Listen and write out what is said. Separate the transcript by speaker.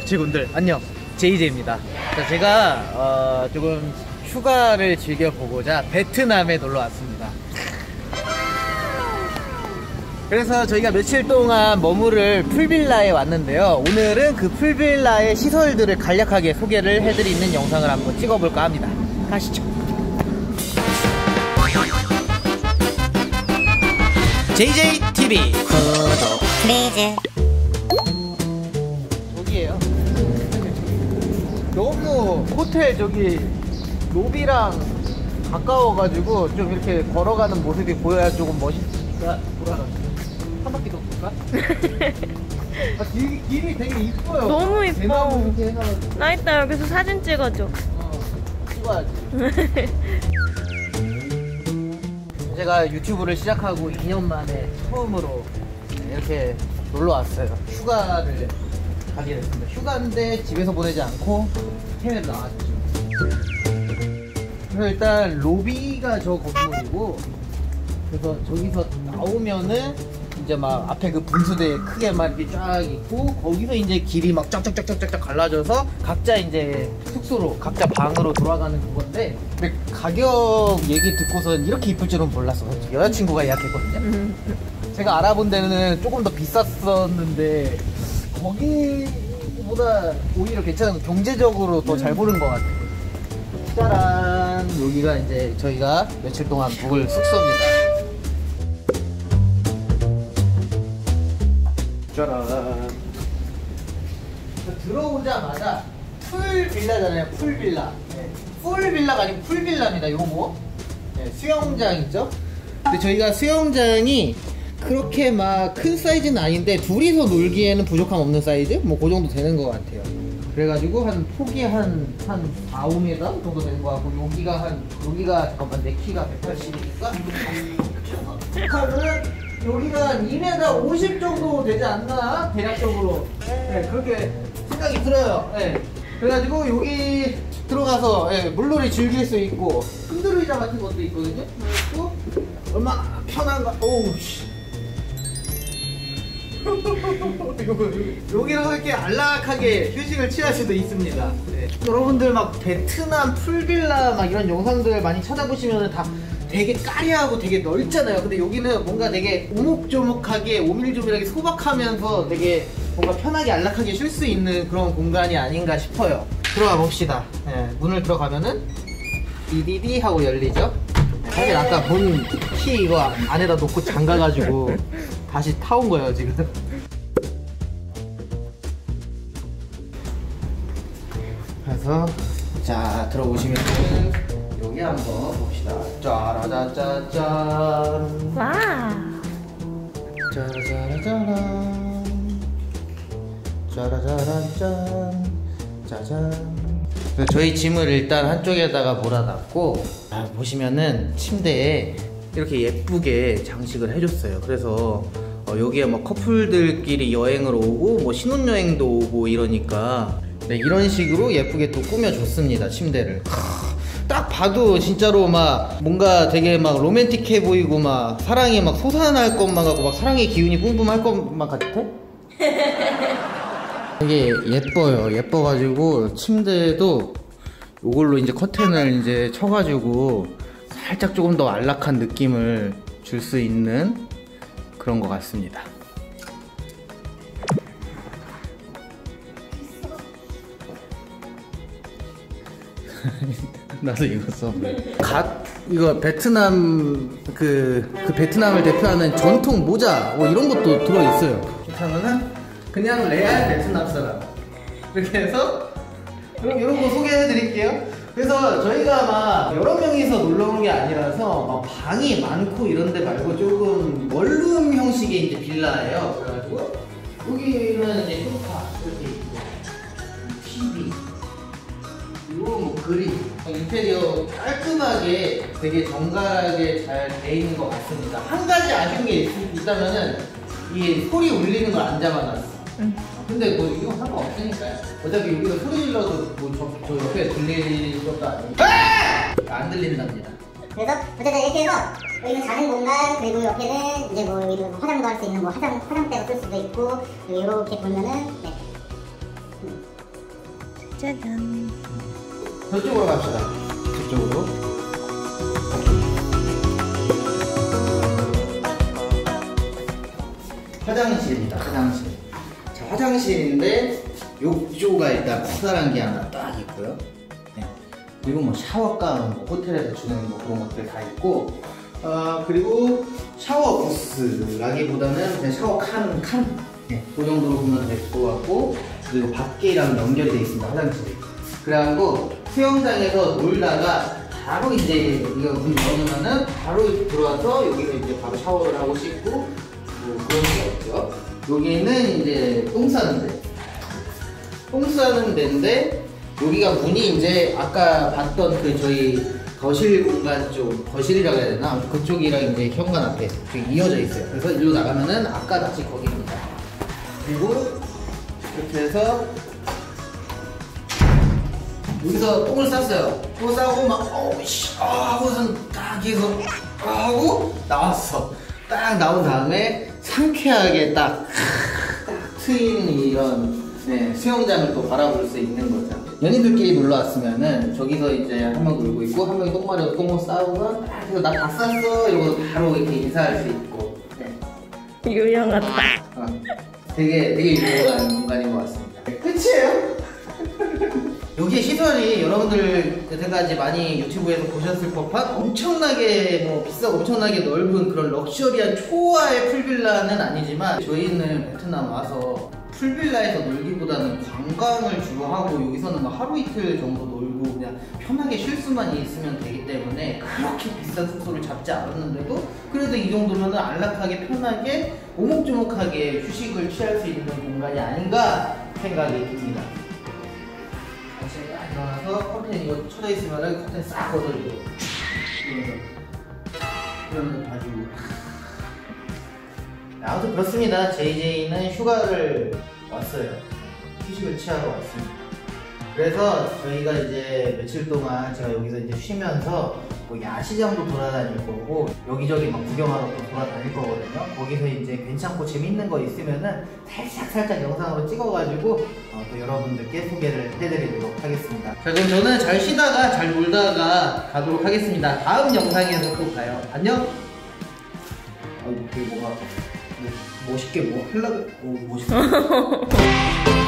Speaker 1: 매치군들 안녕, JJ입니다. 자, 제가 조금 휴가를 즐겨보고자 베트남에 놀러 왔습니다. 그래서 저희가 며칠 동안 머무를 풀빌라에 왔는데요, 오늘은 그 풀빌라의 시설들을 간략하게 소개를 해드리는 영상을 한번 찍어볼까 합니다. 가시죠. JJTV 구독 플리즈. 여기에요. 너무 호텔 저기 로비랑 가까워가지고 좀 이렇게 걸어가는 모습이 보여야 조금 멋있다. 돌아가시죠. 한 바퀴 더 볼까? 아, 길이 되게 이뻐요.
Speaker 2: 너무 이뻐.
Speaker 1: 이렇게 해놔가지고.
Speaker 2: 나 이따 여기서 사진 찍어줘.
Speaker 1: 찍어야지. 제가 유튜브를 시작하고 2년 만에 처음으로 이렇게 놀러 왔어요. 휴가를 가게 됐습니다. 휴가인데 집에서 보내지 않고 해외로 나왔죠. 그래서 일단 로비가 저 건물이고, 그래서 저기서 나오면은 이제 막 앞에 그 분수대 크게 막 이렇게 쫙 있고, 거기서 이제 길이 막 쫙쫙쫙쫙쫙 갈라져서 각자 이제 숙소로, 각자 방으로 돌아가는 그건데, 근데 가격 얘기 듣고선 이렇게 이쁠 줄은 몰랐어. 여자친구가 예약했거든요. 제가 알아본 데는 조금 더 비쌌었는데 거기보다 오히려 괜찮은, 경제적으로 더 잘 보는 것 같아요. 짜란, 여기가 이제 저희가 며칠 동안 묵을 숙소입니다. 짜란. 들어오자마자 풀빌라잖아요. 풀빌라. 네. 풀빌라가 아니고 풀빌라입니다. 요거 네, 수영장 있죠? 근데 저희가 수영장이 그렇게 막 큰 사이즈는 아닌데 둘이서 놀기에는 부족함 없는 사이즈? 뭐 그 정도 되는 것 같아요. 그래가지고 한 폭이 한 4, 5m 정도 되는 것 같고, 여기가 잠깐만, 내 키가 180이니까 하면은 여기가 한 2m 50 정도 되지 않나? 대략적으로. 네, 그렇게 생각이 들어요. 네. 그래가지고 여기 들어가서 물놀이 즐길 수 있고, 흔들의자 같은 것도 있거든요. 그리고 얼마나 편한가. 오우 씨. 여기로 이렇게 안락하게 휴식을 취할 수도 있습니다. 네. 여러분들 막 베트남 풀빌라 막 이런 영상들 많이 찾아보시면 다 되게 까리하고 되게 넓잖아요. 근데 여기는 뭔가 되게 오목조목하게 오밀조밀하게 소박하면서 되게 뭔가 편하게 안락하게 쉴 수 있는 그런 공간이 아닌가 싶어요. 들어가 봅시다. 네, 문을 들어가면은 디디디 하고 열리죠. 네, 사실 아까 본 키 이거 안에다 놓고 잠가가지고 다시 타온 거예요 지금. 그래서 자, 들어오시면은 여기 한번 봅시다. 짜라자짜짠.
Speaker 2: 와.
Speaker 1: 짜라자라자란. 짜라자란짠. 짜잔. 저희 짐을 일단 한쪽에다가 몰아놨고, 보시면은 침대에 이렇게 예쁘게 장식을 해줬어요. 그래서 여기에 뭐 커플들끼리 여행을 오고 뭐 신혼여행도 오고 이러니까 네, 이런 식으로 예쁘게 또 꾸며줬습니다. 침대를 딱 봐도 진짜로 막 뭔가 되게 막 로맨틱해 보이고 막 사랑이 막 솟아날 것만 같고 막 사랑의 기운이 뿜뿜할 것만 같아? 되게 예뻐요. 예뻐가지고 침대에도 이걸로 이제 커튼을 이제 쳐가지고 살짝 조금 더 안락한 느낌을 줄 수 있는 그런 것 같습니다. 나도 이거 써. 이거 베트남 그 베트남을 대표하는 전통 모자 뭐 이런 것도 들어있어요. 그렇다면은 그냥 레알 베트남 사람 이렇게 해서 이런 거 소개해 드릴게요. 그래서 저희가 막 여러 명이서 놀러 온 게 아니라서 막 방이 많고 이런 데 말고 조금 원룸 형식의 이제 빌라예요. 그래가지고 여기는 이제 소파 이렇게 있고, TV, 그리고 뭐 그림, 인테리어 깔끔하게 되게 정갈하게 잘 돼 있는 것 같습니다. 한 가지 아쉬운 게 있다면은 이 소리 울리는 걸 안 잡아놨어. 근데 뭐 이거 상관없으니까요. 어차피 여기서 소리 질러도 뭐 저 옆에 들릴 것도 아니고 안 들린답니다.
Speaker 3: 그래서 어쨌든 이렇게 해서 여기는 자는 공간, 그리고 옆에는 이제 뭐 여기는 화장도 할 수 있는 뭐 화장대가 쓸 수도 있고, 그리고 이렇게 보면은 네.
Speaker 2: 짜잔.
Speaker 1: 저쪽으로 갑시다. 저쪽으로. 화장실입니다. 화장실. 자, 화장실인데 욕조가 일단 커다란 게 하나 딱 있고요. 네. 그리고 뭐 샤워감, 뭐 호텔에서 주는 뭐 그런 것들 다 있고, 그리고 샤워 부스라기보다는 그냥 샤워 칸. 네. 그 정도로 보면 될 것 같고, 그리고 밖이랑 연결이 되어 있습니다. 화장실이. 그래갖고 수영장에서 놀다가 바로 이제 이거 문 열어놓으면은 바로 들어와서 여기서 이제 바로 샤워를 하고 씻고 뭐 그런 게 없죠. 여기는 이제 똥 싸는 데. 똥 싸는 데인데 여기가 문이 이제 아까 봤던 그 저희 거실 공간 쪽, 거실이라고 해야 되나? 그쪽이랑 이제 현관 앞에 이어져 있어요. 그래서 일로 나가면은 아까 다시 거기입니다. 그리고 이렇게 해서 여기서 똥을 쌌어요. 똥을 싸고 막 어우씨 하고선 딱 해서 하고 나왔어. 딱 나온 다음에 상쾌하게 딱 트인 이런 수영장을 또 바라볼 수 있는 거죠. 연인들끼리 놀러 왔으면은 저기서 이제 한 명 놀고 있고 한 명이 똥 마려서 똥을 싸우고 딱 해서 나 다 쌌어 이러고 바로 이렇게 인사할 수 있고. 네.
Speaker 2: 유명하다.
Speaker 1: 되게 유명한 공간인 것 같습니다. 끝이에요? 여기 시설이 여러분들 여태까지 많이 유튜브에서 보셨을 법한 엄청나게 뭐 비싸고 엄청나게 넓은 그런 럭셔리한 초화의 풀빌라는 아니지만 저희는 베트남 와서 풀빌라에서 놀기보다는 관광을 주로 하고 여기서는 뭐 하루 이틀 정도 놀고 그냥 편하게 쉴 수만 있으면 되기 때문에 그렇게 비싼 숙소를 잡지 않았는데도 그래도 이 정도면 안락하게 편하게 오목조목하게 휴식을 취할 수 있는 공간이 아닌가 생각이 듭니다. 제가 일어나서 커튼 이거 쳐져 있으면은 커튼 싹 걷어주고 이러면서 봐주고. 아무튼 그렇습니다. JJ는 휴가를 왔어요. 휴식을 취하러 왔습니다. 그래서 저희가 이제 며칠 동안 제가 여기서 이제 쉬면서 뭐 야시장도 돌아다닐 거고 여기저기 막 구경하러 또 돌아다닐 거거든요. 거기서 이제 괜찮고 재밌는 거 있으면은 살짝 영상으로 찍어가지고 또 여러분들께 소개를 해드리도록 하겠습니다. 자, 그럼 저는 잘 쉬다가 잘 놀다가 가도록 하겠습니다. 다음 영상에서 또 봐요. 안녕. 아이고, 그게 뭐가 멋있게 뭐 하려고 멋있어.